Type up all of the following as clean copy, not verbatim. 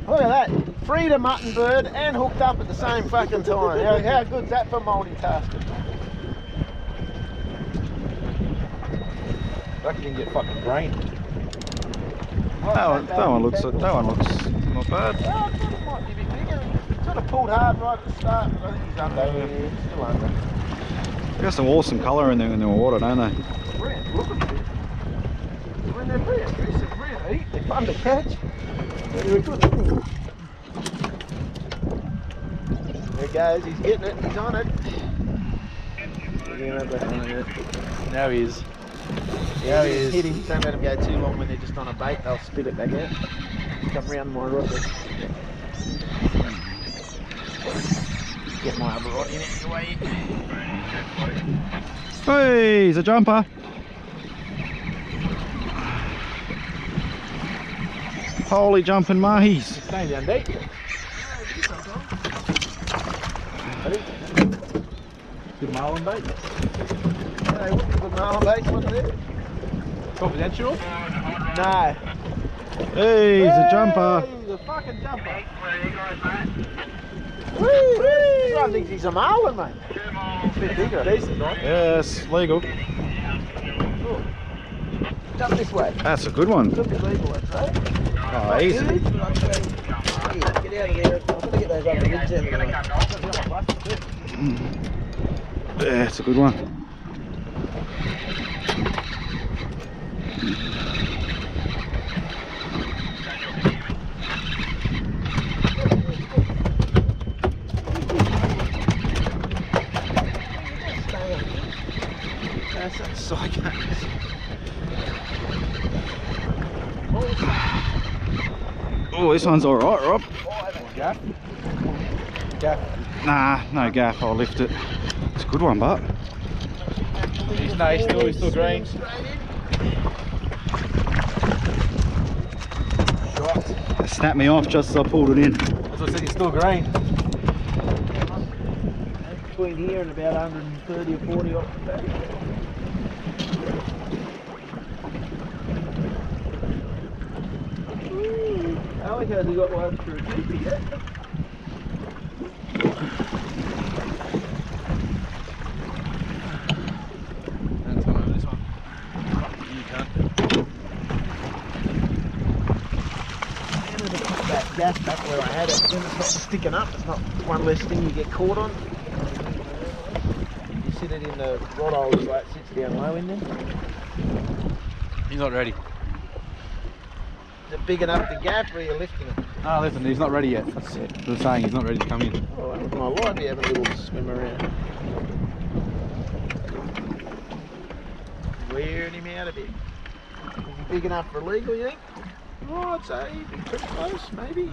Look at that. Freed a mutton bird and hooked up at the same fucking time. How good's that for multitasking? I reckon you can get fucking brain. That one looks not bad. Oh, I thought it might be a bit bigger. He sort of pulled hard right at the start, but I think he's under. Yeah, he's still under. They got some awesome colour in the water, don't they? Brilliant, look at this. When they're brilliant, they're brilliant to eat. They're fun to catch. They're good looking. There he goes, he's getting it, he's on it. Now he is. Yeah, he is. Hit him. Don't let them go too long when they're just on a bait, they'll spit it back out. Come round my rod there. Get my other rod in it anyway. Hey, he's a jumper. Holy jumping mahis. Staying down deep. Good marlin bait. Hey, what's the good marlin bait? What's it? Confidential? No. Hey, he's a jumper. He's a fucking jumper. This one thinks he's a marlin, mate. It's a bit bigger. Decent, right? Yes, legal. Oh. Jump this way. That's a good one. Could be legal, I'd say. Oh, easy. Get out of there. I'm going to get those other lids out of the way. Yeah, it's a good one. That's psycho. Oh, this one's alright, Rob. Gaff? Gaff. Nah, no gaff, I'll lift it. It's a good one, but He's still green. it snapped me off just as I pulled it in. That's what I said, he's still green. Between here and about 130 or 40 off the back. Alec hasn't got one for a keepy yet. That's one over this one. You can't. I'm going to put that gas back where I had it, then it's not sticking up, it's not one less thing you get caught on. You sit it in the rod hole so it sits down low in there. He's not ready. Is it big enough to gap or are you lifting it? No, listen, he's not ready yet. That's it. They're saying he's not ready to come in. Oh, I might be having a little swim around. Wearing him out a bit. Is he big enough for legal, you think? Oh, I'd say he'd be pretty close, maybe.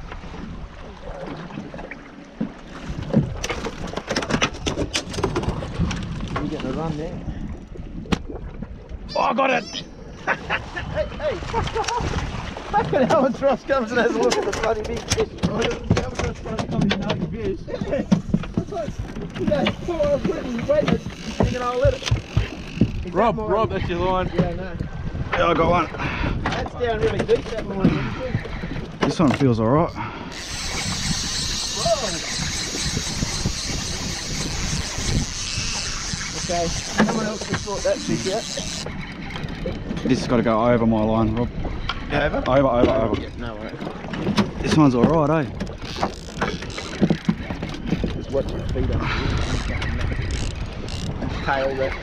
You're getting a run there. Oh, I got it! Hey! Fucking albatross comes and has a look at the bloody big fish. Oh, the albatross comes and has a fish. Yeah, that's what I was putting waiting, thinking I'll let it. Rob, that's your line. Yeah, I know. Yeah, I got one. That's down really deep, that line. This one feels alright. Okay, someone else can sort that fish out. This has got to go over my line, Rob. Over? Over. Yeah, no worries. This one's alright, eh? Just watch my feet on the tail there.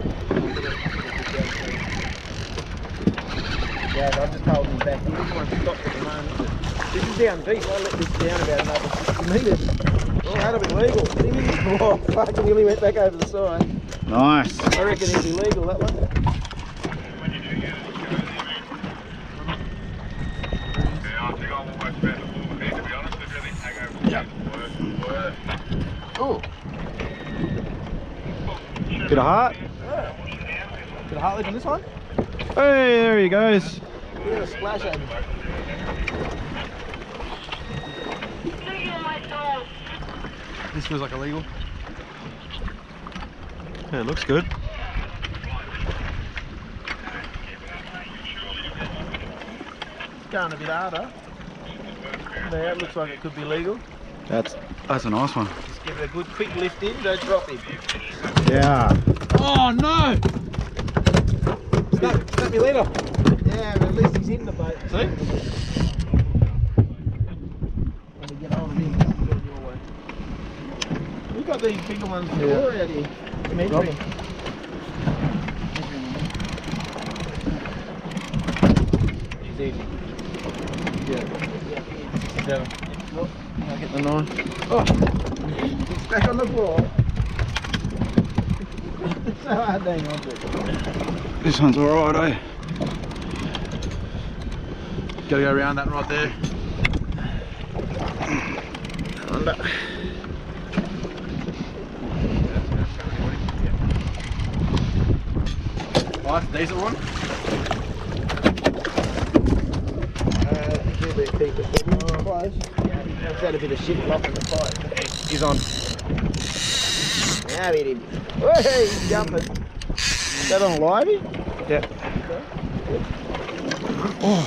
Yeah, I'm just holding him back here. This one's stopped at the moment. This is down deep. I let this down about another 60 metres. Oh, that'll be legal. Oh, fuck, he nearly went back over the side. Nice. I reckon it'll be legal, that one. Oh. Bit of heart. Did a heart lead on this one? Hey, there he goes. Look at a splash over. This feels like illegal. Yeah, it looks good. It's going a bit harder. Now it looks like it could be legal. That's a nice one. Just give it a good quick lift in, don't drop him. Yeah. Oh no! Snap me leader. Yeah, but at least he's in the boat. See? When we get hold of him, he's going your way. We've got these bigger ones before out here. Measuring. He's easy. Yeah. 7. I'll get the 9. Oh! It's back on the floor. It's so hard to hang on to. This one's alright, eh? Gotta go around that right there. Under. Nice, decent one. I think he'll be a keeper. Close. I've had a bit of shit flop in the fight. He's on. Now hit him. Hey, he's jumping. Is that on livey? Yep. Oh.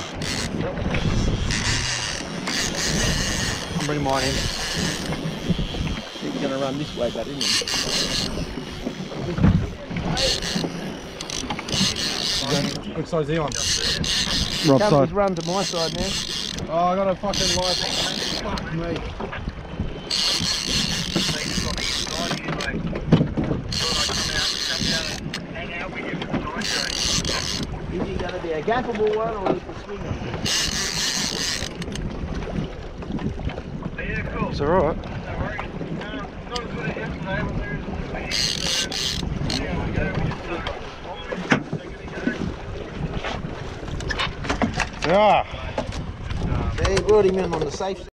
I'm bringing mine in. He's going to run this way, but isn't he? Which side's he on? Rob Come, side. he's run to my side now. Oh, I got a fucking live. Fuck me. Is he going to be a gaffable one or is it a swinger? It's alright. Yeah. Yeah, he brought him in on the safe side.